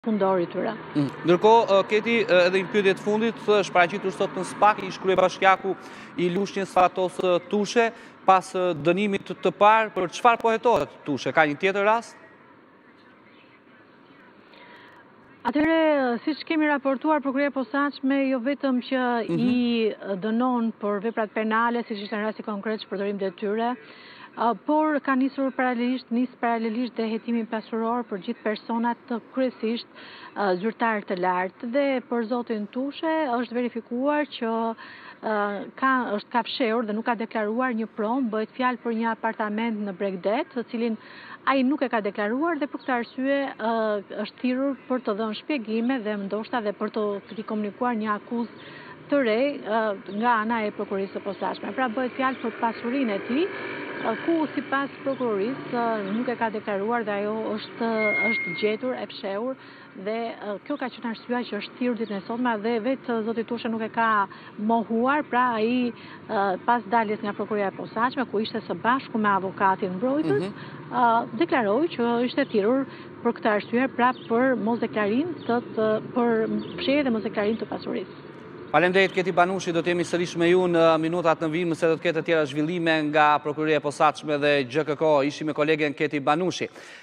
fundori tyre. Ndërkohë, Keti, edhe një pyetje të fundit, është paraqitur sot në SPAK ish kryebashkiaku i Lushnjës Fatos Tushe, pas dënimit të parë, për çfarë po hetohet Tushe? Ka një tjetër rast? Atëre, siç kemi raportuar prokuroria e posaçme, jo vetëm që i dënon për veprat penale, siç ishte në rasti konkret shpërdorim detyre, por ka nisur paralelisht dhe hetimin pasuror për gjithë personat kryesisht zyrtar të lartë. Dhe për zotin Tushe është verifikuar që është kafshehur dhe nuk ka deklaruar një pronë, bëhet fjalë për një apartament në Bregdet, të cilin ai nuk e ka deklaruar dhe për këtë arsye është thirrur për të dhënë shpjegime dhe ndoshta dhe për të komunikuar një akuzë të re nga ana e prokurorisë së posaçme. Pra bëhet fjalë për pasurinë e tij, ku sipas prokurorisë nuk e ka deklaruar dhe ajo është gjetur e fshehur dhe kjo ka qenë arsyeja që është thirrur ditën e sotme dhe vetë zoti Tushe nuk e ka mohuar, pra ai pas daljes nga prokuroria e posaçme, ku ishte së bashku me avokatin mbrojtës, deklaroi që ishte thirrur për këtë arsye, pra për mosdeklarinë për fshehje dhe mosdeklarinë të pasurisë. Faleminderit Keti Banushi, do të jemi sërish me ju në minutat në vijim, se do të ketë të tjera zhvillime nga prokuroria e posaçme dhe GKK. Ishim me kolegen Keti Banushi.